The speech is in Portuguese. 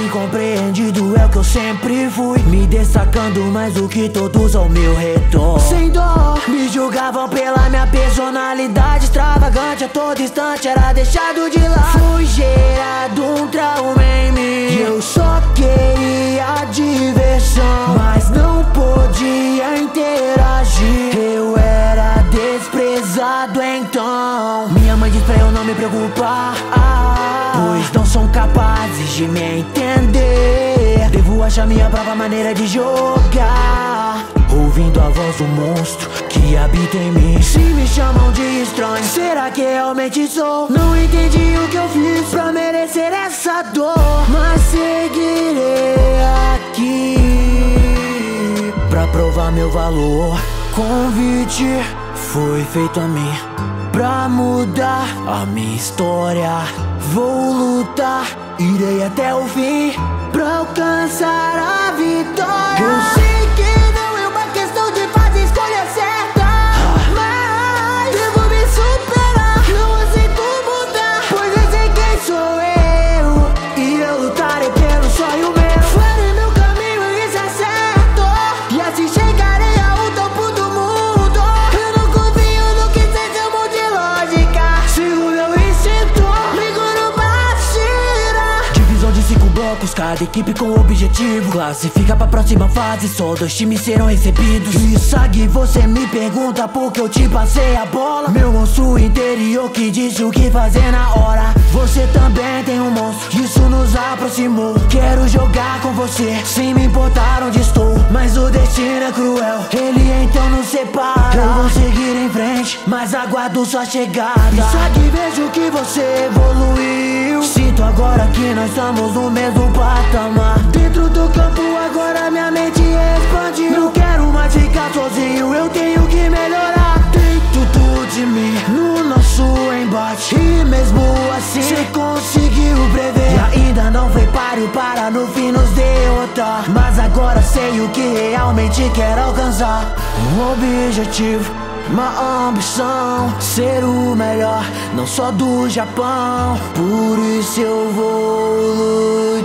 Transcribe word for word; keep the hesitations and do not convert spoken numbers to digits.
incompreendido é o que eu sempre fui, me destacando mais do que todos ao meu redor. Sem dó, me julgavam pela minha personalidade extravagante. A todo instante era deixado de lado. Foi gerado um trauma em mim e eu só queria diversão, mas não podia interagir. Eu era desprezado então. Minha mãe diz pra eu não me preocupar, pois não são capazes de me entender. Devo achar minha própria maneira de jogar, ouvindo a voz do monstro que habita em mim. Se me chamam de estranho, será que realmente sou? Não entendi o que eu fiz pra merecer essa dor, mas seguirei aqui pra provar meu valor. Convite foi feito a mim pra mudar a minha história. Vou lutar, irei até o fim pra alcançar a vitória. Eu sei que não é uma questão de fazer escolha certa, mas devo me superar. Não aceito mudar, pois eu sei quem sou eu e eu lutarei pelo sonho meu. Farei meu caminho e isso é certo, e assim chegarei ao topo do mundo. Eu não confio no que cês chamam de lógica, sigo meu instinto, ligo no Bashira. Divisão de cinco blocos, cada equipe com objetivo. Classifica pra próxima fase, só dois times serão recebidos. E Sag, você me pergunta por que eu te passei a bola. Meu monstro interior que disse o que fazer na hora. Você também tem um monstro, isso nos aproximou. Quero jogar com você, sem me importar onde estou, mas o destino é cruel, ele então nos separa. Eu vou seguir em frente, mas aguardo sua chegada. E Sag, vejo que você evoluiu, sinto agora que nós estamos no mesmo patamar. Dentro do campo agora minha mente expandiu. Não quero mais ficar sozinho, eu tenho que melhorar. Tem tudo de mim no nosso embate, e mesmo assim cê conseguiu prever. E ainda não foi páreo para no fim nos derrotar, mas agora sei o que realmente quero alcançar. Um objetivo, uma ambição, ser o melhor, não só do Japão. Por isso eu vou lutar.